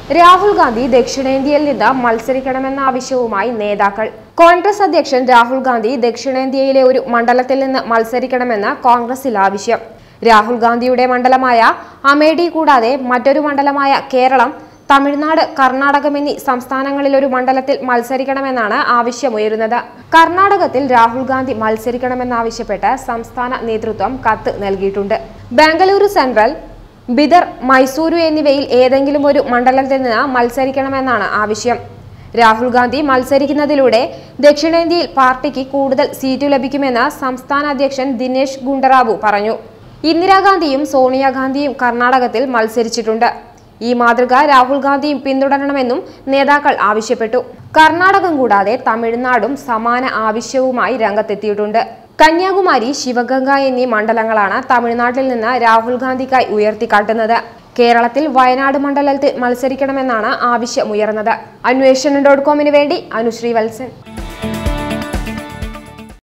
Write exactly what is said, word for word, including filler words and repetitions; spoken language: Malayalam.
രാഹുൽ ഗാന്ധി ദക്ഷിണേന്ത്യയിൽ നിന്ന് മത്സരിക്കണമെന്ന ആവശ്യവുമായി നേതാക്കൾ. കോൺഗ്രസ് അധ്യക്ഷൻ രാഹുൽ ഗാന്ധി ദക്ഷിണേന്ത്യയിലെ ഒരു മണ്ഡലത്തിൽ നിന്ന് മത്സരിക്കണമെന്ന് കോൺഗ്രസിൽ ആവശ്യം. രാഹുൽ ഗാന്ധിയുടെ മണ്ഡലമായ അമേഠി കൂടാതെ മറ്റൊരു മണ്ഡലമായ കേരളം, തമിഴ്നാട്, കർണാടകം എന്നീ സംസ്ഥാനങ്ങളിൽ ഒരു മണ്ഡലത്തിൽ മത്സരിക്കണമെന്നാണ് ആവശ്യമുയരുന്നത്. കർണാടകത്തിൽ രാഹുൽ ഗാന്ധി മത്സരിക്കണമെന്നാവശ്യപ്പെട്ട് സംസ്ഥാന നേതൃത്വം കത്ത് നൽകിയിട്ടുണ്ട്. ബാംഗ്ലൂരു സെൻട്രൽ, ബിദർ, മൈസൂരു എന്നിവയിൽ ഏതെങ്കിലും ഒരു മണ്ഡലത്തിൽ നിന്ന് മത്സരിക്കണമെന്നാണ് ആവശ്യം. രാഹുൽ ഗാന്ധി മത്സരിക്കുന്നതിലൂടെ ദക്ഷിണേന്ത്യയിൽ പാർട്ടിക്ക് കൂടുതൽ സീറ്റു ലഭിക്കുമെന്ന് സംസ്ഥാന അധ്യക്ഷൻ ദിനേശ് ഗുണ്ടറാവു പറഞ്ഞു. ഇന്ദിരാഗാന്ധിയും സോണിയാഗാന്ധിയും കർണാടകത്തിൽ മത്സരിച്ചിട്ടുണ്ട്. ഈ മാതൃക രാഹുൽ ഗാന്ധിയും പിന്തുടരണമെന്നും നേതാക്കൾ ആവശ്യപ്പെട്ടു. കർണാടകം കൂടാതെ തമിഴ്നാടും സമാന ആവശ്യവുമായി രംഗത്തെത്തിയിട്ടുണ്ട്. കന്യാകുമാരി, ശിവഗംഗ എന്നീ മണ്ഡലങ്ങളാണ് തമിഴ്നാട്ടിൽ നിന്ന് രാഹുൽ ഗാന്ധിക്കായി ഉയർത്തിക്കാട്ടുന്നത്. കേരളത്തിൽ വയനാട് മണ്ഡലത്തിൽ മത്സരിക്കണമെന്നാണ് ആവശ്യമുയർന്നത്. അന്വേഷണം ഡോട്ട് കോമിന് വേണ്ടി അനുശ്രീ വത്സൻ.